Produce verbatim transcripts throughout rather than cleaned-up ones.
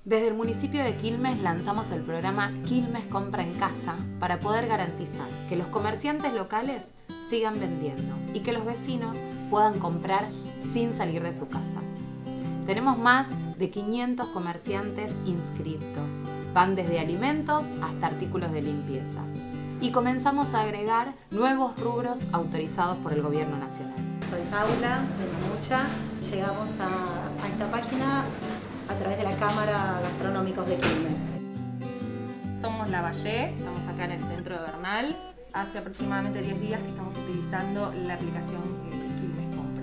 Desde el municipio de Quilmes lanzamos el programa Quilmes Compra en Casa para poder garantizar que los comerciantes locales sigan vendiendo y que los vecinos puedan comprar sin salir de su casa. Tenemos más de quinientos comerciantes inscritos. Van desde alimentos hasta artículos de limpieza. Y comenzamos a agregar nuevos rubros autorizados por el Gobierno Nacional. Soy Paula de Mamucha. Llegamos a, a esta página a través de la Cámara Gastronómicos de Quilmes. Somos La Valle, estamos acá en el centro de Bernal. Hace aproximadamente diez días que estamos utilizando la aplicación Quilmes Compra.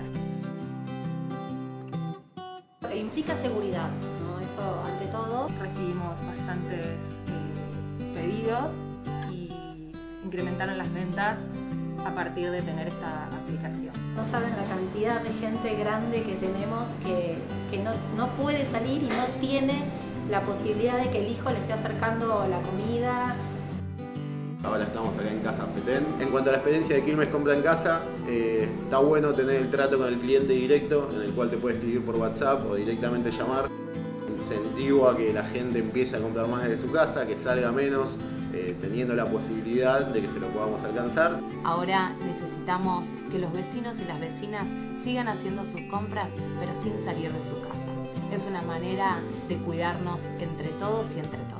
E implica seguridad, ¿no? Eso ante todo. Recibimos bastantes eh, pedidos y incrementaron las ventas a partir de tener esta aplicación. No saben la cantidad de gente grande que tenemos que, que no, no puede salir y no tiene la posibilidad de que el hijo le esté acercando la comida. Ahora estamos acá en Casa Petén. En cuanto a la experiencia de Quilmes Compra en Casa, eh, está bueno tener el trato con el cliente directo, en el cual te puede escribir por WhatsApp o directamente llamar. Incentivo a que la gente empiece a comprar más desde su casa, que salga menos, eh, teniendo la posibilidad de que se lo podamos alcanzar. Ahora necesitamos que los vecinos y las vecinas sigan haciendo sus compras, pero sin salir de su casa. Es una manera de cuidarnos entre todos y entre todas.